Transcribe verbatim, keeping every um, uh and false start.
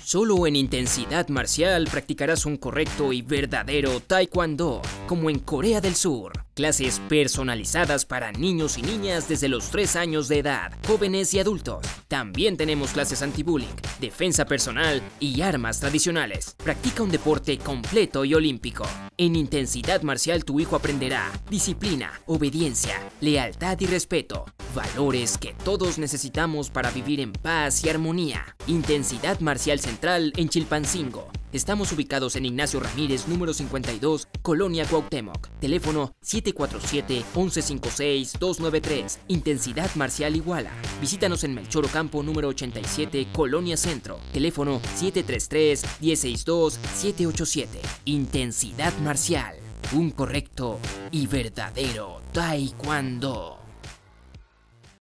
Solo en Intensidad Marcial practicarás un correcto y verdadero Taekwondo, como en Corea del Sur. Clases personalizadas para niños y niñas desde los tres años de edad, jóvenes y adultos. También tenemos clases anti-bullying, defensa personal y armas tradicionales. Practica un deporte completo y olímpico. En Intensidad Marcial tu hijo aprenderá disciplina, obediencia, lealtad y respeto. Valores que todos necesitamos para vivir en paz y armonía. Intensidad Marcial Central en Chilpancingo. Estamos ubicados en Ignacio Ramírez, número cincuenta y dos, Colonia Cuauhtémoc. Teléfono siete cuatro siete, once cincuenta y seis, doscientos noventa y tres. Intensidad Marcial Iguala. Visítanos en Melchor Ocampo, número ochenta y siete, Colonia Centro. Teléfono siete tres tres, uno seis dos, siete ocho siete. Intensidad Marcial. Un correcto y verdadero Taekwondo.